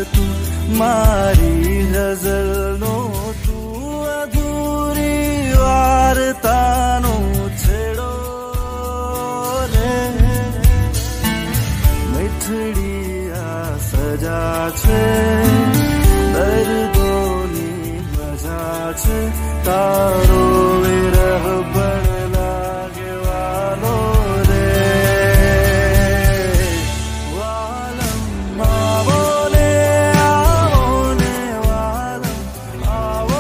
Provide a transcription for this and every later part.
तू मारी गजल नो तू अधूरी वार्ता नो छेड़ो रे मिठड़ी आ सजा छे दर्दोनी मजा छे तारो विरह पण लागे वालो रे वालम आवो ने वालम आवो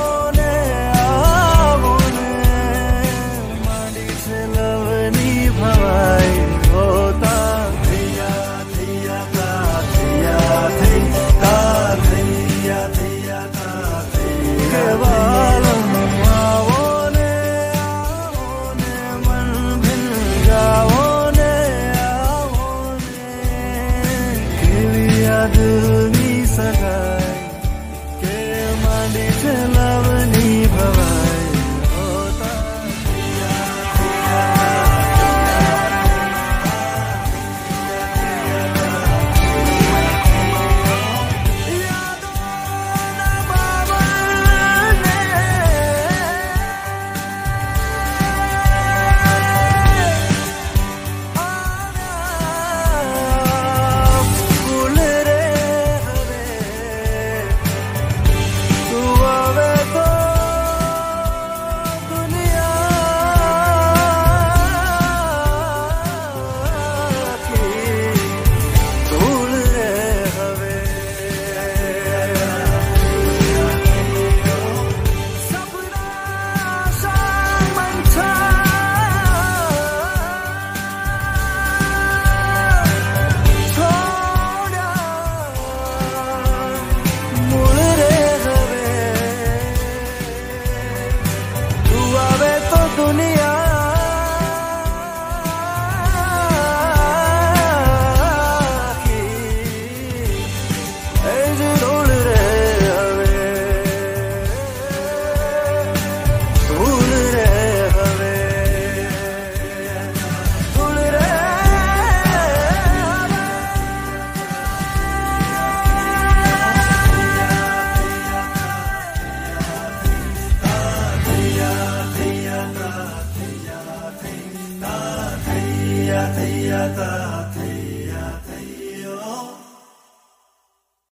ने मांडी छे लवनी भवाई होता थैया थैया का थैया थै का थैया थैया का थैया वालम आवो ने मन भिन जाओ ने केवी याद नी सगाई के मांडी छे लवनी भवाई होता दुनिया की धूल रे हवे धूल रे हवे धूल रे थैया थैया